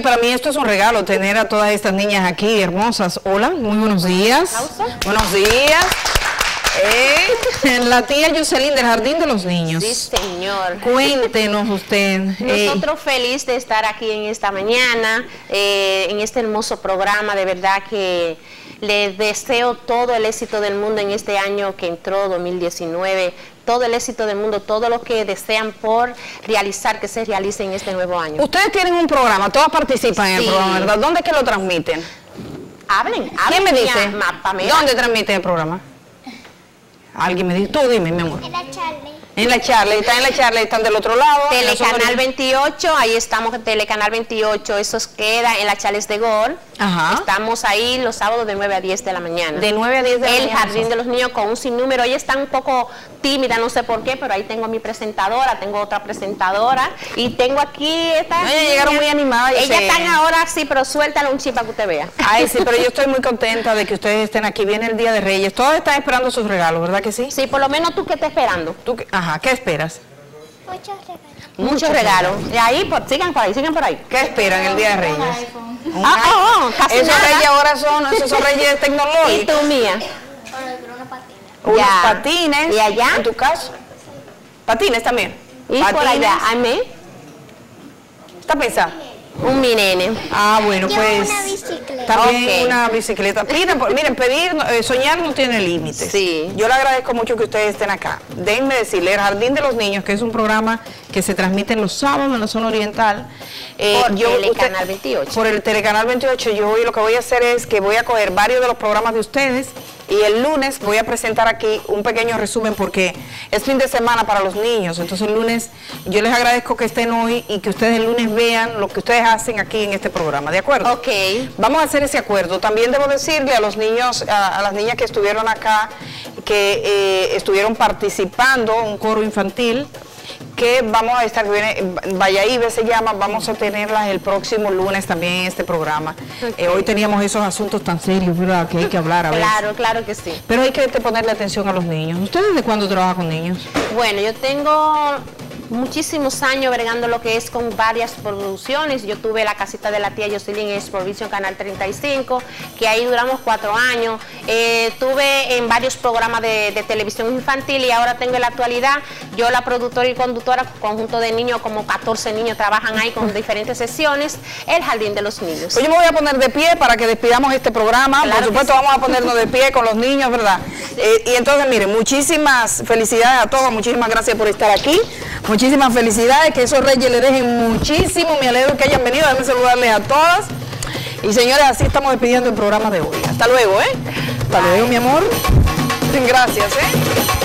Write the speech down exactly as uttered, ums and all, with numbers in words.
para mí esto es un regalo, tener a todas estas niñas aquí, hermosas. Hola, muy buenos días. Buenos días. Eh, la tía Jocelyn del Jardín de los Niños. Sí, señor. Cuéntenos usted. Nosotros eh, feliz de estar aquí en esta mañana, eh, en este hermoso programa. De verdad que les deseo todo el éxito del mundo en este año que entró, dos mil diecinueve. Todo el éxito del mundo, todo lo que desean por realizar, que se realice en este nuevo año. Ustedes tienen un programa, todas participan en sí. el programa, ¿verdad? ¿Dónde es que lo transmiten? Hablen, hablen. ¿Quién me dice? Pamela. ¿Dónde transmiten el programa? Alguien me dice, tú dime, mi amor. En la Charlie. En la Charlie, están en la Charlie, están del otro lado. Telecanal veintiocho, ahí estamos en Telecanal veintiocho, eso queda en la Charles de Gaulle. Ajá. Estamos ahí los sábados de nueve a diez de la mañana. De nueve a diez de la El mañana. El Jardín de los Niños con un sinnúmero. Ella está un poco tímida, no sé por qué, pero ahí tengo a mi presentadora, tengo otra presentadora y tengo aquí esta. No, ellas llegaron muy animadas. Ellas están ahora sí, pero suéltale un chip para que usted vea. Ay, sí, pero yo estoy muy contenta de que ustedes estén aquí. Viene el Día de Reyes. Todos están esperando sus regalos, ¿verdad que sí? Sí, por lo menos tú, ¿qué estás esperando? ¿Tú qué? Ajá, ¿qué esperas? Muchos regalos. Muchos regalos. Y ahí, por, sigan por ahí, sigan por ahí. ¿Qué esperan el Día de Reyes? Un ah, oh, casi esos nada. reyes ahora son, esos son reyes tecnológicos. ¿Y tú, mía? Unos Ya. patines. ¿Y allá? ¿En tu caso? Patines también. ¿Y patines. por allá? ¿A mí? ¿Está pensando? Un mi nene. Ah, bueno, Yo pues una bicicleta. también Okay. una bicicleta. Miren, por- miren pedir, eh, soñar no tiene límites. Sí. Yo le agradezco mucho que ustedes estén acá. Déjenme decirle, el Jardín de los Niños, que es un programa que se transmite los sábados en la zona oriental. eh, Por yo- Telecanal usted- veintiocho. Por el Telecanal veintiocho. Yo hoy lo que voy a hacer es que voy a coger varios de los programas de ustedes y el lunes voy a presentar aquí un pequeño resumen porque es fin de semana para los niños. Entonces el lunes yo les agradezco que estén hoy y que ustedes el lunes vean lo que ustedes hacen aquí en este programa, ¿de acuerdo? Ok. Vamos a hacer ese acuerdo. También debo decirle a los niños, a, a las niñas que estuvieron acá, que eh, estuvieron participando, un coro infantil, que vamos a estar, viene, Vallaíbe se llama, vamos a tenerlas el próximo lunes también en este programa. Okay. Eh, hoy teníamos esos asuntos tan serios, ¿verdad? Que hay que hablar a veces. Claro, claro que sí. Pero hay que ponerle atención a los niños. ¿Ustedes desde cuándo trabajan con niños? Bueno, yo tengo muchísimos años bregando lo que es con varias producciones. Yo tuve la casita de la tía Jocelyn en Explovision Canal treinta y cinco, que ahí duramos cuatro años. Eh, tuve en varios programas de, de televisión infantil y ahora tengo en la actualidad, yo la productora y conductora, conjunto de niños, como catorce niños trabajan ahí con diferentes sesiones, el Jardín de los Niños. Pues yo me voy a poner de pie para que despidamos este programa. Claro Por supuesto, que sí. vamos a ponernos de pie con los niños, ¿verdad? Eh, y entonces, miren, muchísimas felicidades a todos, muchísimas gracias por estar aquí. Muchísimas felicidades, que esos reyes le dejen muchísimo. Me alegro que hayan venido. Déjenme saludarles a todas. Y señores, así estamos despidiendo el programa de hoy. Hasta luego, ¿eh? Hasta luego, mi amor. Gracias, ¿eh?